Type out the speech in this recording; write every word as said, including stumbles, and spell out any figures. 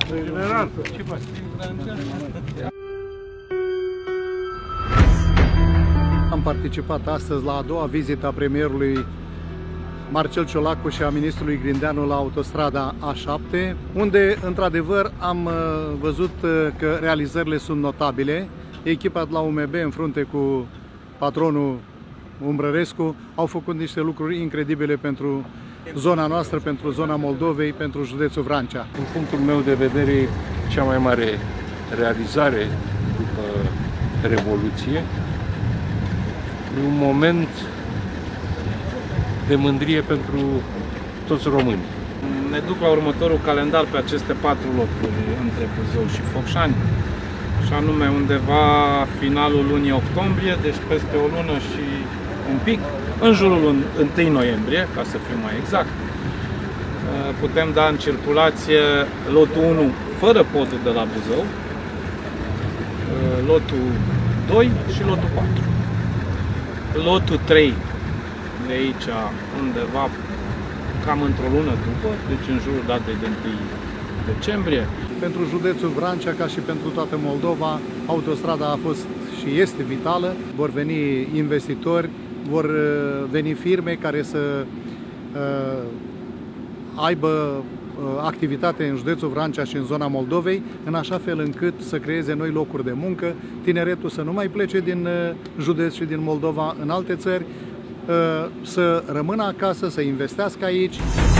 General, ce faci? Am participat astăzi la a doua vizită a premierului Marcel Ciolacu și a ministrului Grindeanu la autostrada A șapte, unde, într-adevăr, am văzut că realizările sunt notabile. Echipa de la U M B, în frunte cu patronul Umbrărescu, au făcut niște lucruri incredibile pentru zona noastră, pentru zona Moldovei, pentru județul Vrancea. Din punctul meu de vedere, cea mai mare realizare după Revoluție, e un moment de mândrie pentru toți românii. Ne duc la următorul calendar pe aceste patru locuri între Buzău și Focșani, și anume undeva finalul lunii octombrie, deci peste o lună și un pic, în jurul întâi noiembrie, ca să fim mai exact. Putem da în circulație lotul unu fără podul de la Buzău, lotul doi și lotul patru. Lotul trei de aici undeva cam într-o lună după, deci în jurul datei de întâi decembrie. Pentru județul Vrancea, ca și pentru toată Moldova, autostrada a fost și este vitală. Vor veni investitori, vor veni firme care să uh, aibă uh, activitate în județul Vrancea și în zona Moldovei, în așa fel încât să creeze noi locuri de muncă, tineretul să nu mai plece din uh, județ și din Moldova în alte țări, uh, să rămână acasă, să investească aici.